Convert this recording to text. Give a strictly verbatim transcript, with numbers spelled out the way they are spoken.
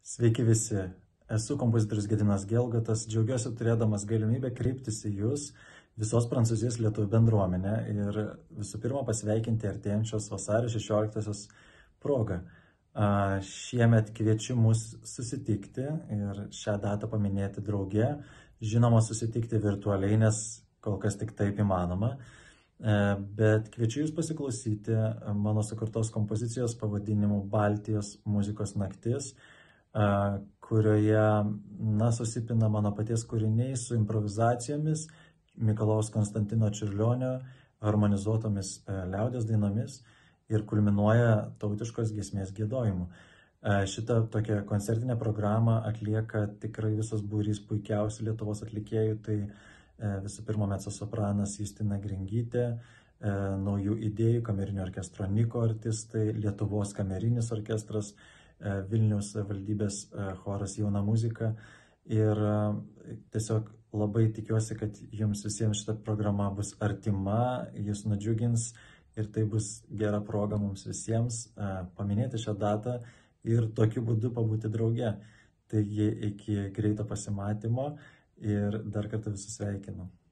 Sveiki visi, esu kompozitorius Gedinas Gelgotas, džiaugiuosi turėdamas galimybę kreiptis į Jūs, visos Prancūzijos lietuvių bendruomenę ir visų pirma pasveikinti artėjančios vasario šešioliktosios progą. Šiemet kviečiu mus susitikti ir šią datą paminėti drauge, žinoma susitikti virtualiai, nes kol kas tik taip įmanoma, bet kviečiu Jūs pasiklausyti mano sukurtos kompozicijos pavadinimu Baltijos muzikos naktis, kurioje, na, susipina mano paties kūriniai su improvizacijomis, Mikalojaus Konstantino Čiurlionio harmonizuotomis liaudies dainomis ir kulminuoja tautiškos giesmės giedojimu. Šitą tokią koncertinę programą atlieka tikrai visas būrys puikiausių Lietuvos atlikėjų, tai visų pirma mecosopranas Justina Gringytė, Naujų idėjų kamerinio orkestro Niko artistai, Lietuvos kamerinis orkestras, Vilniaus valdybės choras Jauna muzika ir tiesiog labai tikiuosi, kad jums visiems šita programa bus artima, jis nudžiugins ir tai bus gera proga mums visiems paminėti šią datą ir tokiu būdu pabūti drauge. Taigi iki greito pasimatymo ir dar kartą visus sveikinu.